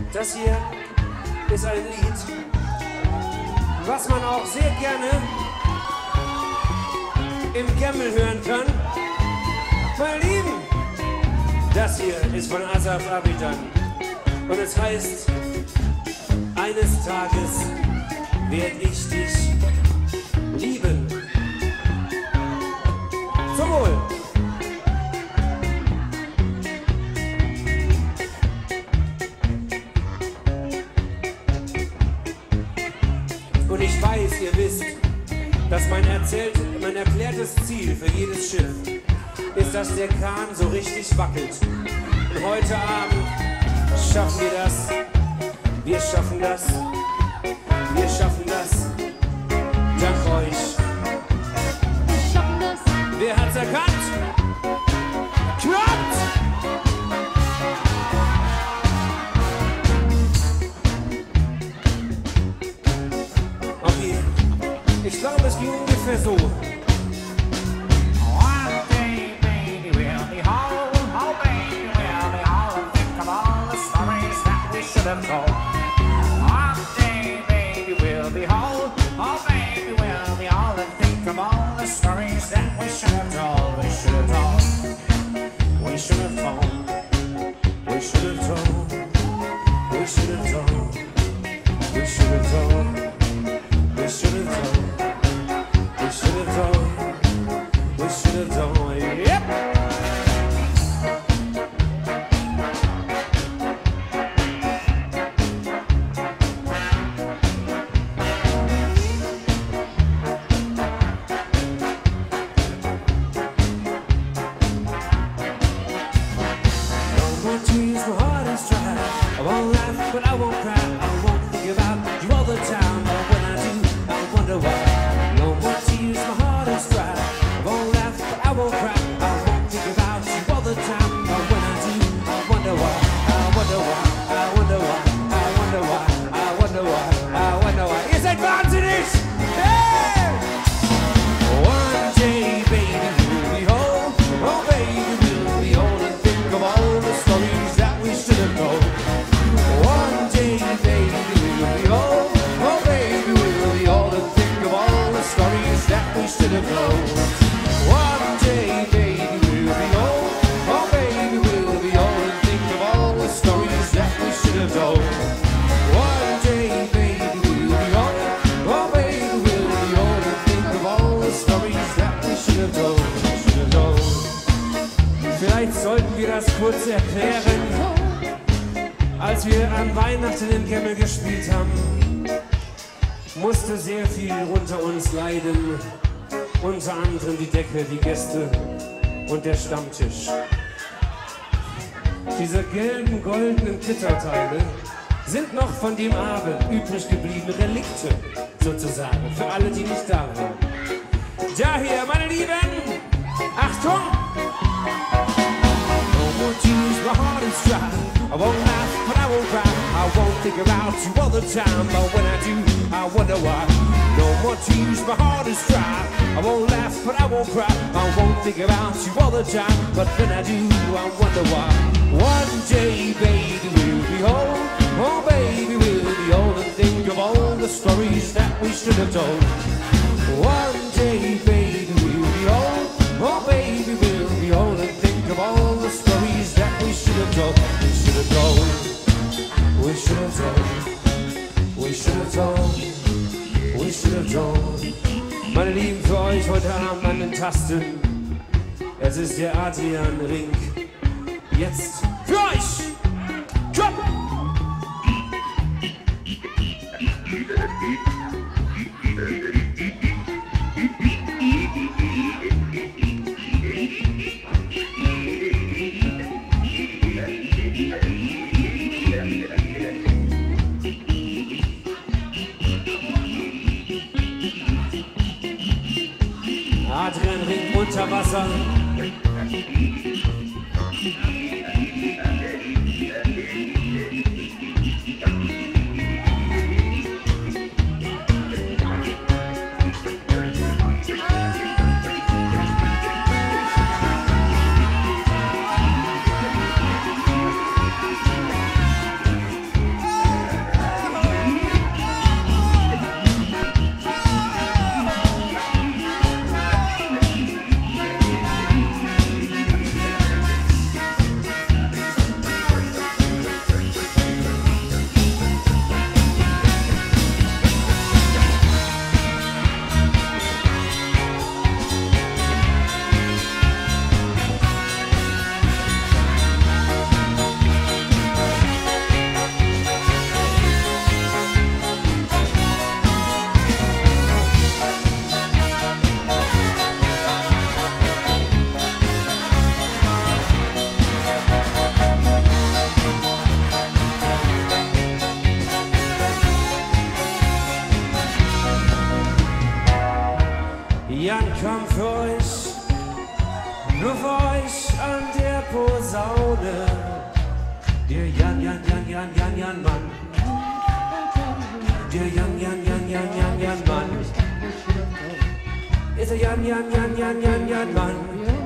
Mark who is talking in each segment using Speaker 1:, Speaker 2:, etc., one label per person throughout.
Speaker 1: Das hier ist ein Lied, was man auch sehr gerne im Gemmel hören kann. Meine Lieben, das hier ist von Asaf Abidan und es heißt, eines Tages werd ich dich lieben. Zum Wohl! Und ich weiß, ihr wisst, dass mein erklärtes Ziel für jedes Schiff ist, dass der Kahn so richtig wackelt. Und heute Abend schaffen wir das. Wir schaffen das. Wir schaffen das. Dank euch.
Speaker 2: Wir schaffen das.
Speaker 1: Wer hat's erkannt? Klappt! Okay, ich glaube, es ging ungefähr so.
Speaker 3: One day, baby, we'll be home. Oh, baby, we'll be home. Think of all the stories that we should have told. One day, baby, we'll be home. Oh, baby, we'll be home. And think of all the stories that we should have told. We should have told. We should have told.
Speaker 1: We should have told. We should have told. We should have told. We should have told. We should have told. We should have told. Yep. No more tears, my heart is dry. I won't laugh, but I won't cry. I won't think about you all the time. But when I do, I wonder why. No more tears, my heart is dry. I won't laugh, but I won't cry. I won't think about you all the time. But when I do, I wonder why. I wonder why. I wonder why. I wonder why. I wonder why. I wonder why. Ihr seid wahnsinnig! Hey! One day, baby, we'll be home. Oh, baby, we'll be old and think of all the stories that we should have told. One day, baby, we'll be home. Oh, baby, we'll be old and think of all the stories that we should have told. One day, baby, we'll be home. Oh, baby, we'll be old and think of all the stories that we should have told. One day, baby, we'll be home. Oh, baby, we'll be old and think of all the stories that we should have told. Should have told. Vielleicht sollten wir das kurz erklären. Als wir an Weihnachten im Gemmel gespielt haben, musste sehr viel unter uns leiden. Unter anderem die Decke, die Gäste und der Stammtisch. Diese gelben, goldenen Klitterteile sind noch von dem Abend übrig gebliebene Relikte, sozusagen, für alle, die nicht da waren. Daher, meine Lieben, Achtung! No more tears, my heart is dry. I won't laugh, but I won't cry. I won't think about you all the time, but when I do, I wonder why. No more tears, my heart is dry. I won't laugh, but I won't cry. I won't think about you all the time, but when I do, I wonder why. One day, baby, we'll be home. Oh, baby, we'll be old and think of all the stories that we should have told. One day, baby, we'll be old. Oh, baby, we'll be old and think of all the stories that we should have told. We should have told. We should have told. We should have told. We should have told. Meine Lieben, für euch heute Abend an den Tasten. Es ist der Adrian Rink. Jetzt für euch. Komm! Adrian Rink unter Wasser. nur Voice an der Posaune. Der Jan Mann. Der Jan Mann. Ist der Jan Mann.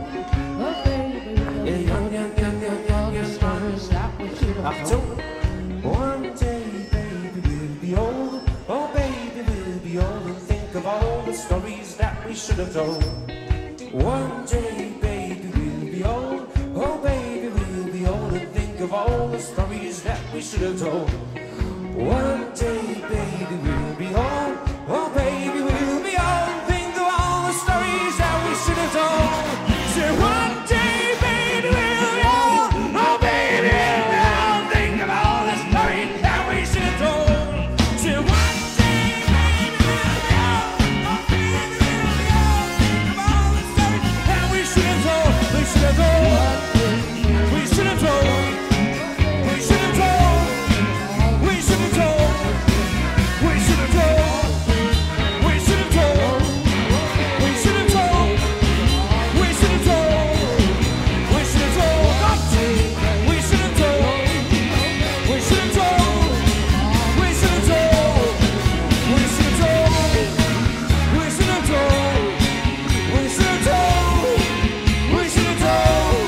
Speaker 1: Der Jan Mann. Achtung! One day, baby, we'll be old. Oh, baby, we'll be old and think of all the stories that we should have told. One day, baby, we'll be old. Oh, baby, we'll be old and think of all the stories that we should have told. One day, baby, we'll be old. Oh, baby, we'll be old. Think of all the stories that we should have told. Say one day, baby, we'll be old. Oh, baby, we'll be old. Think of all the stories that we should have told. Say one day, baby, we'll be old. Oh, baby, we'll be old. Think of all the stories that we should have told. We should have told. We should have told. We should have told. We should have told. We should have told. We should have told. We should have told. We should have told. We should have told. We should have told. We should have told. We should have told. We should have told. We should have told. We should have told. We should have told.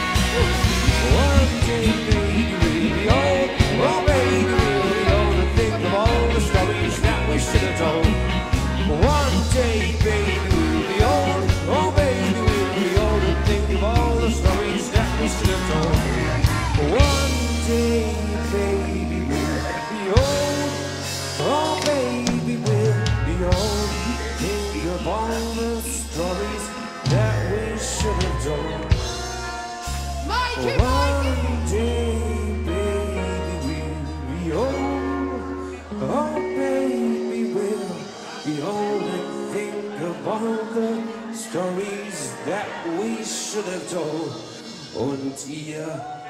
Speaker 1: One day, baby, we'll be old. Oh, baby, we'll be old and think of all the stories that we should have told. One day, baby, we'll be old. Oh, baby, we'll be old and think of all the stories that we should have told. One day, baby, we'll be old. Oh, baby, we'll be old. Think of all the stories that we should have told.
Speaker 2: Mikey,
Speaker 1: One day, baby, we'll be old. Oh, baby, we'll be old and think of all the stories that we should have told. Und ihr,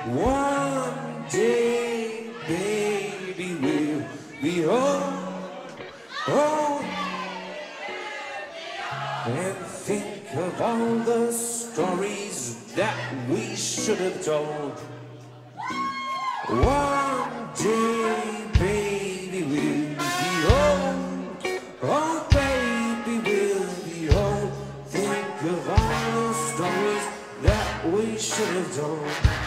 Speaker 1: one day, baby, we'll be old. Oh, and think of all the stories that we should have told. One day, baby, we'll be old. Oh, baby, we'll be old. Think of all the stories that we should have told.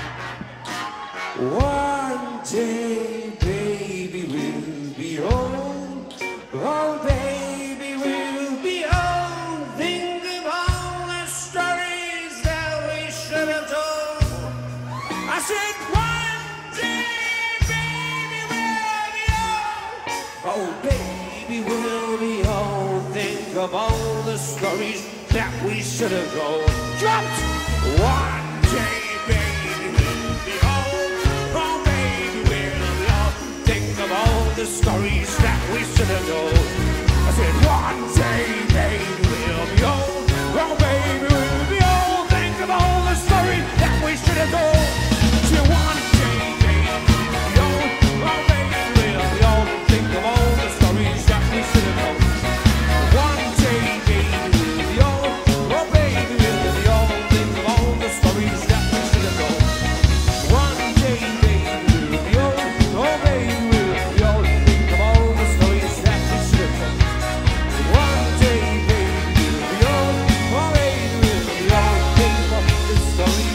Speaker 1: One day, baby, we'll be old. Oh, baby, we'll be old. Think of all the stories that we should have told. I said, one day, baby, we'll be old. Oh, baby, we'll be old. Think of all the stories that we should have told. Dropped. One day, baby, we'll be old. Oh, baby, we'll be old. Think of all the stories that we should have told. I said, one day, baby, we'll be old. Oh, baby, we'll be old. Think of all the stories that we should have told. I said, one day, baby, we'll be old. Oh, baby, we'll be old. Think of all the stories that we should have told. One day, baby, we'll be old. Oh, baby, we'll be old. Think of all the stories that we should have told. One day, baby, we'll be old. Oh, baby, we'll be old. Think of all the stories that we should have told. One day, baby, we'll be old. Oh, baby, we'll be old. Think of all the stories.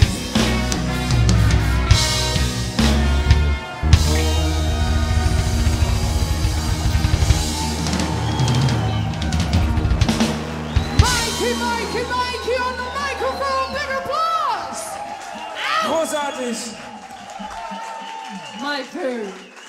Speaker 2: Mikey on the microphone, big applause!
Speaker 1: Großartig!
Speaker 2: My poo.